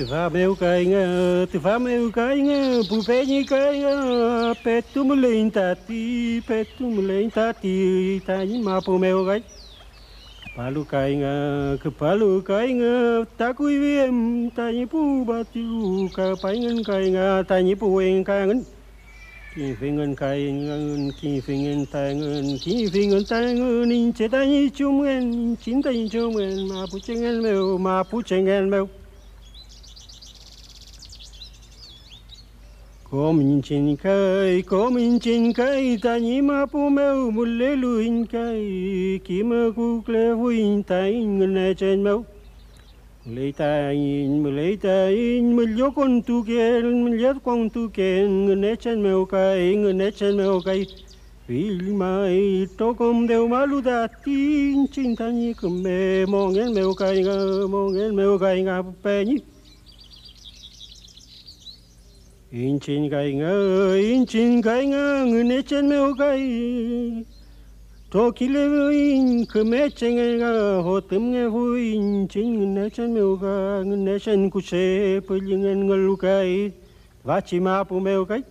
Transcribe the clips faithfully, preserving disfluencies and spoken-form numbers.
Tu vas meu cainha, tu vas meu cainha, pupenyi cainha, petu mulin tati, petu mulin tati, tani mapu meu gai. Palu cainha, ke palu cainha, takui viem, tani pu batu, ka paingan cainha, tani pu eng kangen. Ki fingan caingan, ki fingan tangan, ki fingan tangan, inche tani chumen, chin tani chumen, mapu chengen meu, mapu chengen meu. Có mình trên cây, có mình trên cây, ta nhí mà pu mèo một lê lùin cây, kí mơ cục lê vui tay ngân này trên mèo. Lấy tay in, lấy tay in, mình nhớ con tu kén, mình nhớ con tu kén, ngân này trên mèo cây, ngân này trên mèo cây. Vì mai to com đều mà lu đã tin, chính ta nhí cầm mè, mong ngén mèo cây ngà, mong ngén mèo cây ngà bè nhí. In chin gai nga, in chin gai nga, ngune chen meo gai. To kile in kme chen nga, ho tum nge hu in chin ngune chen meo ga, ngune chen kuse pulingen ngalu gai. Vachi ma pu meo gai.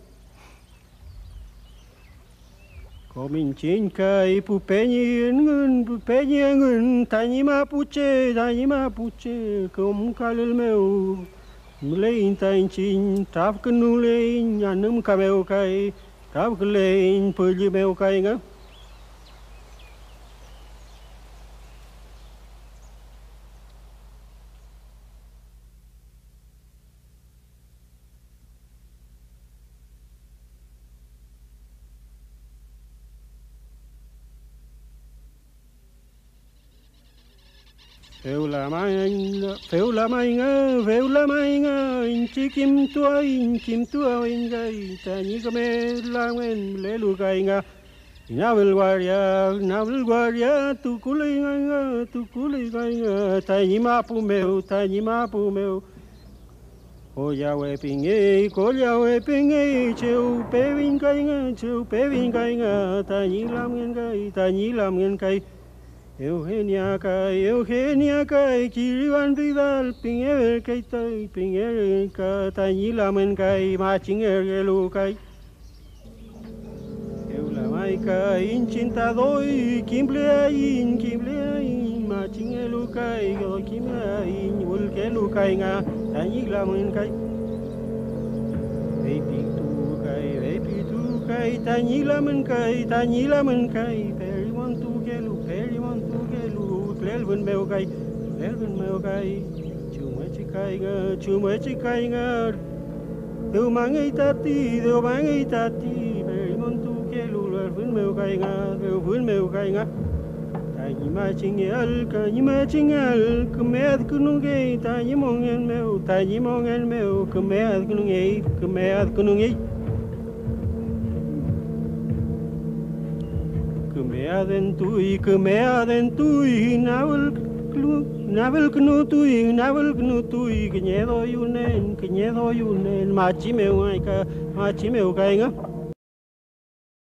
Ko min chin kai pu penyi ngun, pu penyi ngun, tani ma pu che, tani ma pu che, kum kalul meo. Mlein tain chin tap kenu lein nyanum kameu kai tap lein pulji meu kai nga Phèo la mai phèo la mai nga phèo la mai nga in chi kim tua in kim tua in gai ta ni kame la men le lu gai nga na vil guaria na vil guaria tu kulai nga tu kulai gai nga ta ni ma pu meu ta ni ma pu meu o ya we pinge ko ya we pinge cheu pe vin gai nga cheu pe vin gai nga ta ni lam ngen gai ta ni lam ngen kai Eugenia kai, Eugenia kai, kiriwan vival, pinge kai tai, pinge ka tai la men kai, ma chinge gelu kai. Eu la mai kai, in cinta doi, kimble in, kimble in, ma chinge lu kai, go kimble in, ul ke lu kai nga, tai la men kai. Ei pitu kai, ei pitu kai, tai la men kai, tai la men kai, peri wan tu ke lu, peri wan tu ke lu, lel vun meu kai, lel vun meu kai, chu mai chi kai nga, chu mai chi kai nga, deu mangai tati, deu mangai tati, peri wan tu ke lu, lel vun meu kai nga, deu vun meu kai nga. Tai ni ma chingel, ka ni ma chingel, kemed kunungai, tai ni mongen meu, tai ni mongen meu, kemed kunungai, kemed kunungai. Kemea den tui, kemea den tui, navel klu, navel knu tui, navel knu tui, kenyedo yunen, kenyedo yunen, machi meu ai ka, machi meu kai nga.